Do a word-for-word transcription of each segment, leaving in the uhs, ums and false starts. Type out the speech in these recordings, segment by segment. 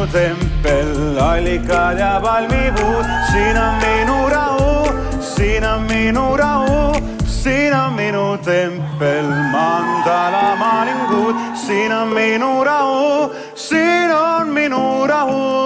tempel, ailikada valmivuus. Siinä on minu rahu, siinä on minu rahu, siinä on minu tempel, mandala maalinkuut. Siinä on minu rahu, siinä on minu rahu.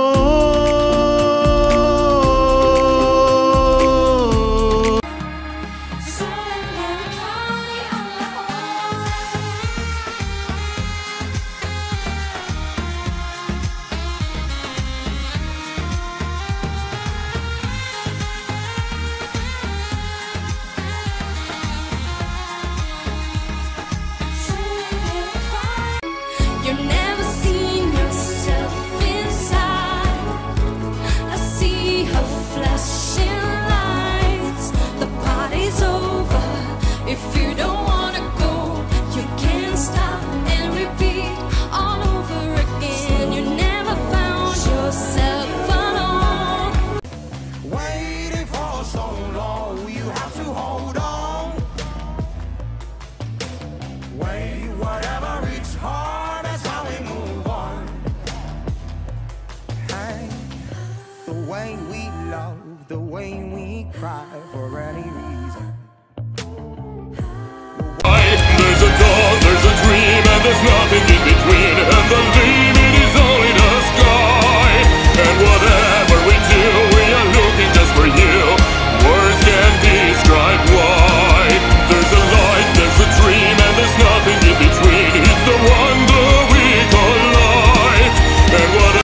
You've never seen yourself inside. I see her flashing lights. The party's over. If you don't wanna go, you can't stop and repeat all over again. You never found yourself alone. Waiting for so long, you have to hold on. Wait, whatever, it's hard. The way we love, the way we cry for any reason. There's a dawn, there's a dream, and there's nothing in between. And the limit is only the sky. And whatever we do, we are looking just for you. Words can't describe why. There's a light, there's a dream, and there's nothing in between. It's the wonder we call life. And what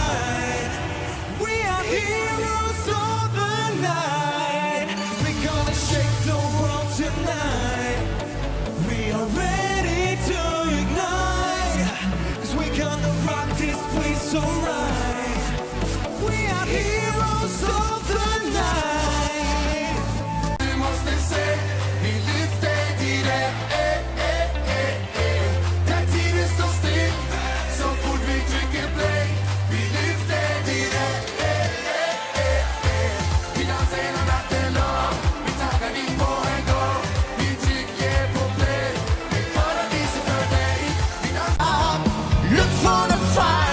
so right, we are heroes of the night. Vi måste se, vi lyfter direkt. Eh, eh, eh, eh. Där tiden står still, så fort vi trycker play. Vi lyfter direkt. Eh, eh, eh, eh. Vi dansar hela natten lång, vi tackar in på en gång. Vi trycker på play, vi paradiset för dig. Vi dansar. Look for the fire.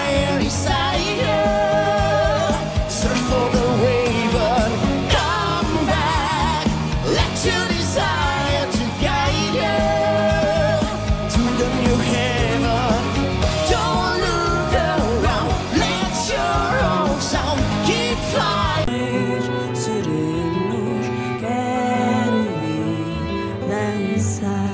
Search for the way, but come back. Let your desire to guide you to the new heaven. Don't look around, let your own sound keep flying. Seremos, quero ir dançar.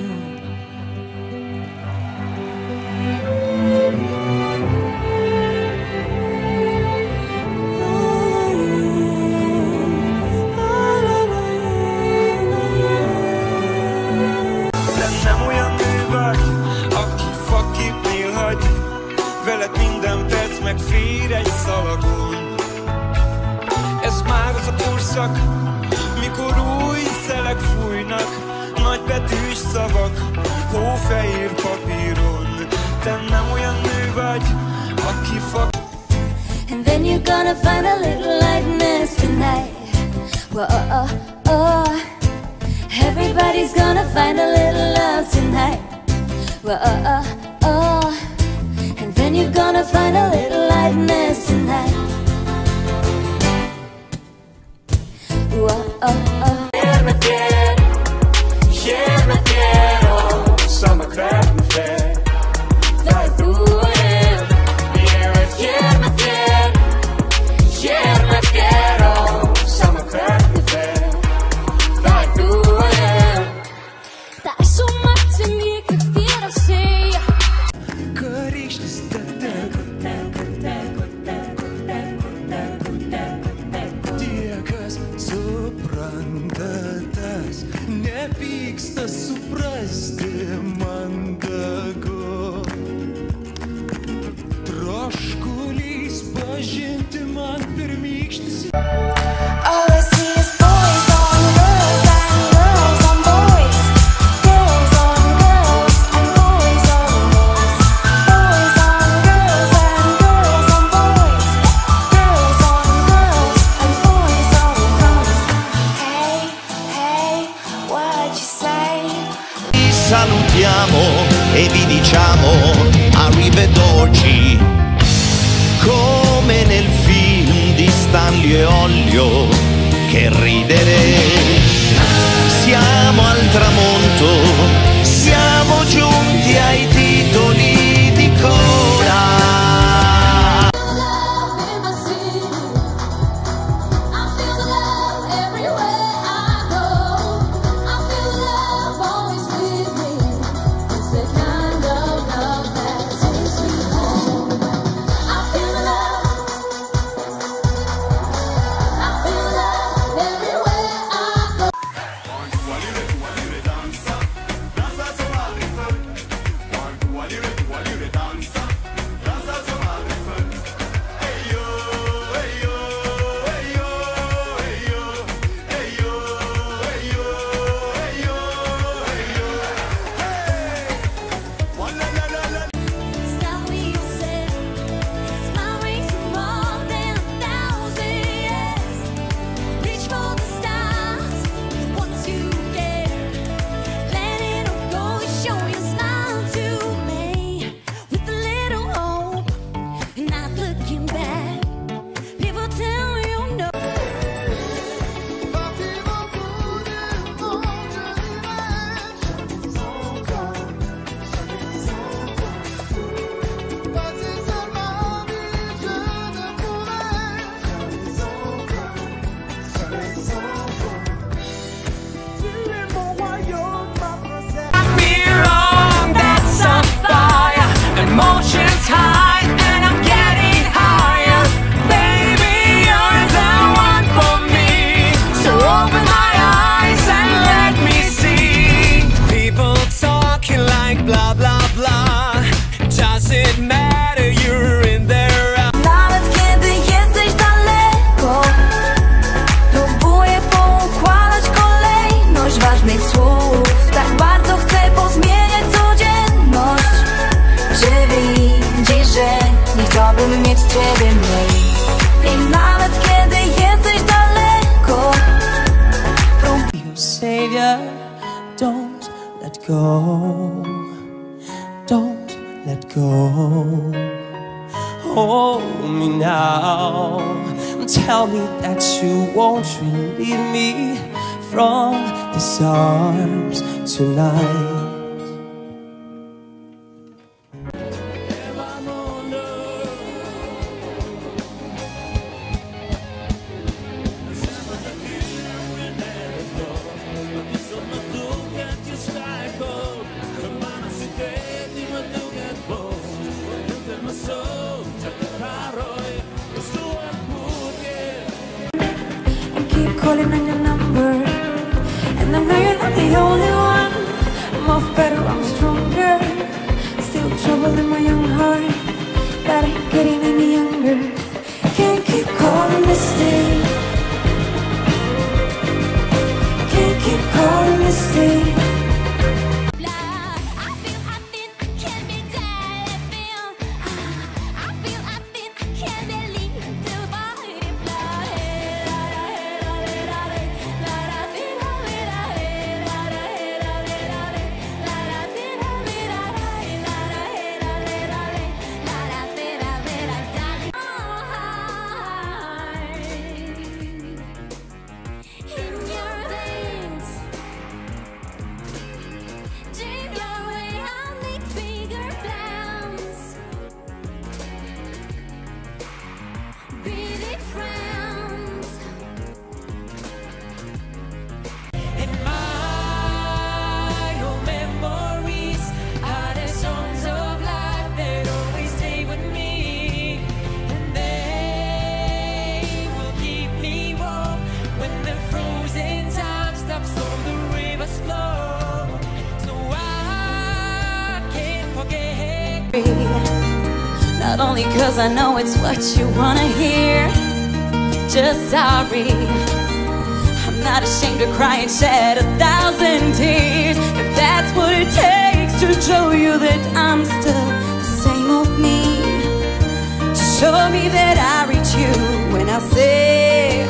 Veled minden perc megfér egy szalagon. Ez már az a korszak, mikor új szelek fújnak, nagybetűs szavak, hófehér papíron. Te nem olyan nő vagy, aki fog. And then you're gonna find a little lightness tonight. Whoa, oh, oh, oh. Everybody's gonna find a little love tonight. Whoa, oh, oh, oh. And then you're gonna find a little lightness tonight. Whoa, oh, oh. Quiero, me quiero, quiero, me quiero, sama kväll med fred. Där du är, quiero, quiero, me quiero, quiero, me quiero, sama kväll med fred. Där du är. Det är så mycket mycket för att säga. Tiekas supranta tas, nepyksta suprasti mandagu. Troškulys pažinti man pirmykštis. All I see is boys on girls and girls on boys. Girls on girls and boys on boys. Boys on girls and girls on boys. Girls on girls and boys on boys. Hey, hey, what'd you say? Vi salutiamo e vi diciamo arrivederci. voglio che ridere. Siamo al tramonto, siamo giunti ai titoli di coda. Chciałbym mieć ciebie mniej. I nawet kiedy jesteś daleko, You savior, don't let go. Don't let go. Hold me now. Tell me that you won't relieve me from these arms tonight. calling on your number, and I know you're not the only one. I'm off better, I'm stronger. Still trouble in my young heart that ain't getting any younger. Can't keep calling this day. Can't keep calling this day. Not only cause I know it's what you wanna hear, just sorry. I'm not ashamed to cry and shed a thousand tears, if that's what it takes to show you that I'm still the same old me, to show me that I reach you when I say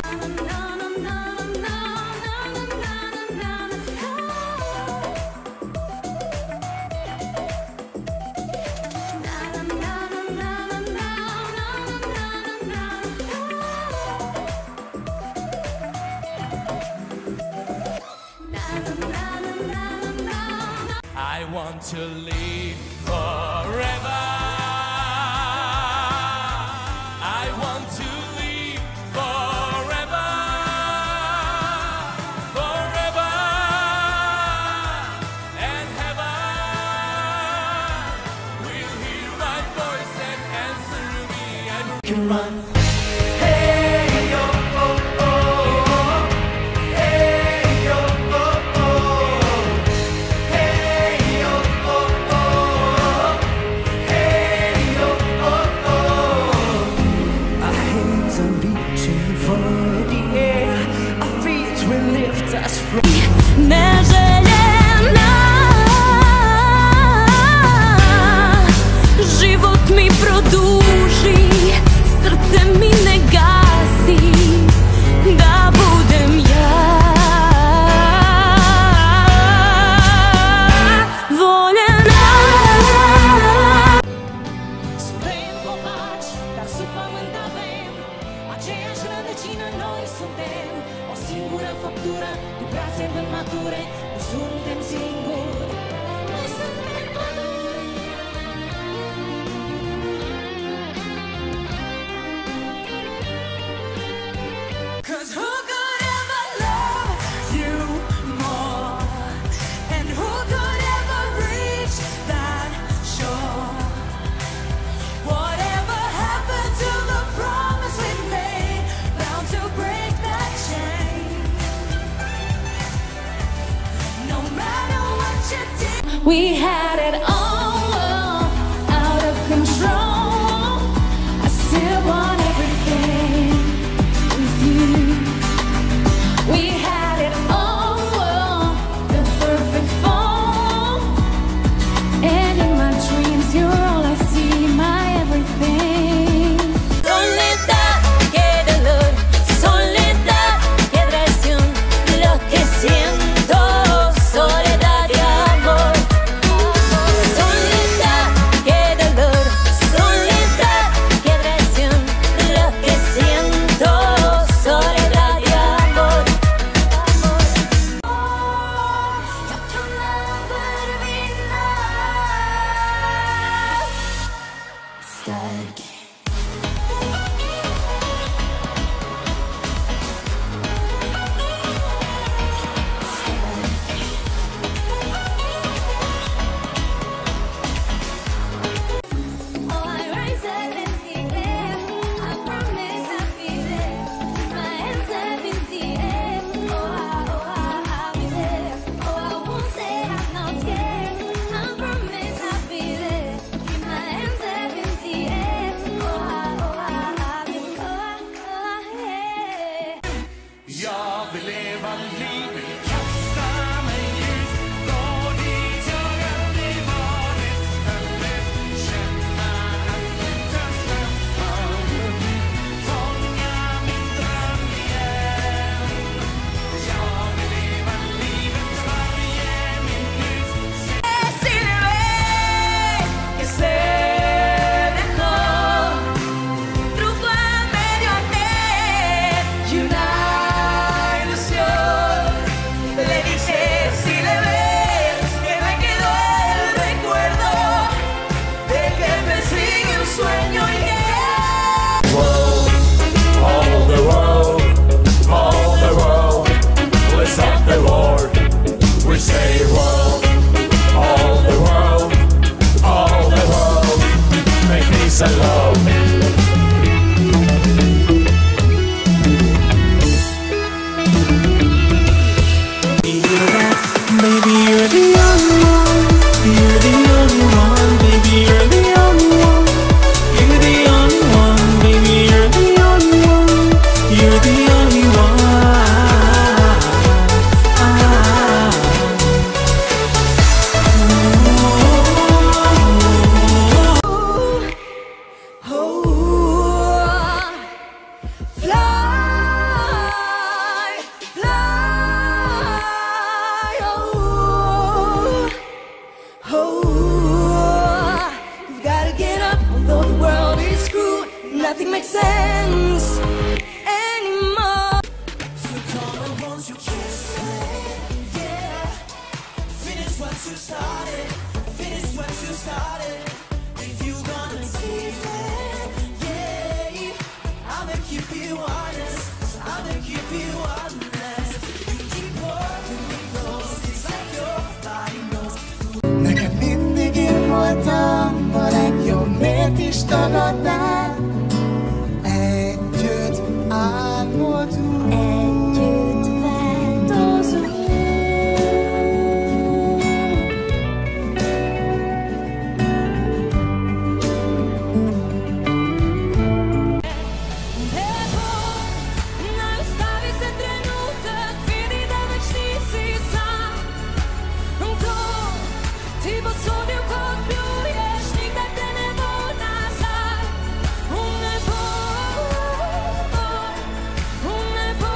want to live forever. I want to live forever, forever, and heaven will hear my voice and answer me and can run. Hey yo oh oh, hey yo oh oh, hey yo oh oh, hey yo oh oh. Our hands are reaching for the air. Our feet will lift us from. Не желена, живот ми продължи, сърце ми не гаси, да будем я. Волена. Să vrem copaci, dar sub pământ avem aceeași rădăcină, noi suntem o singură făptură cu brațe vânt mature, nu suntem singuri, nu suntem păduri. Cause who could ever love you more? And who could ever reach that shore? Whatever happened to the promise we made? Bound to break that chain. No matter what you did, We had it all out of control. I still want everything with you. We had it all, the perfect fall. And in my dreams, you're all I see, my everything. Soledad, qué dolor, soledad, qué traición, lo que siento, soledad y amor. Soledad, qué dolor, soledad, qué traición, lo que siento, soledad y amor. Jag kan aldrig vinna. Stark. Oh, I rise up in the air. I promise I'll be there. My hands up in the air. Oh, I, oh, I, I'll be there. Oh, I won't say I'm not scared. I promise I'll be there. Keep my hands up in the air. Oh, I, oh, I, I'll be there. Oh, oh, yeah. jag vill leva livet, kasta mig ut, gå dit jag aldrig varit förut, känna att utan släppa fånga min dröm igen. Jag vill leva livet varje minut. Que se dejó truco a medio hacer y una ilusión. Le dije si le ves que me quedó el recuerdo de que persigue un sueño y que All the world, all the world, bless up the Lord. We say world, all the world, all the world, make peace and love. Baby, you're the only one. You're the only one. Baby, you're the only one. You're the only one. Baby, you're the only one. You're the only one. fly, fly, oh, oh. You've gotta get up, although the world is screwed. Nothing makes sense anymore. So come and won't you kiss me? Yeah, finish what you started. is tagadnánk, együtt álmodunk. Együtt változunk. Ne ostavi se trenutak, vidi da već nisi sam. To ti posudio kod pljuješ, nigda te ne bo nazad. U nebo, u nebo,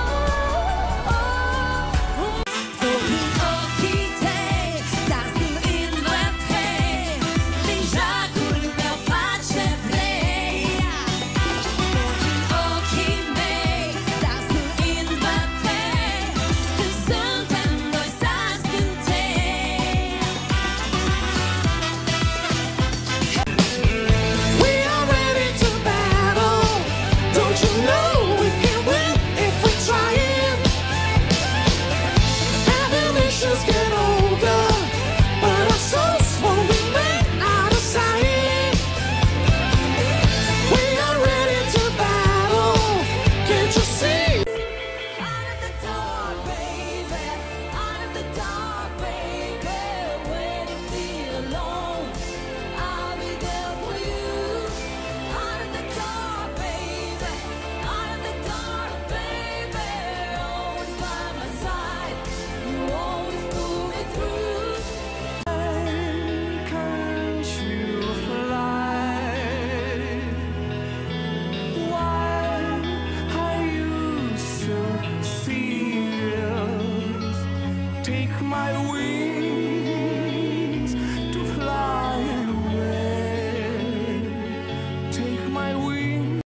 Tvoji oči te, da su invate, din žagul meu face vrei. Tvoji oči mei, da su invate, când suntem noi să scântei. We are ready to battle. Don't you know we can win if we try it? Ambitions get older, but our souls won't be made out of sight. We are ready to battle. Can't you see? Out of the dark, baby, out of the dark, baby, when you feel alone, I'll be there for you. Out of the dark, baby, out of the dark, baby, always by my side, you always pull me through. Can't you fly? Why are you so serious? Take my wings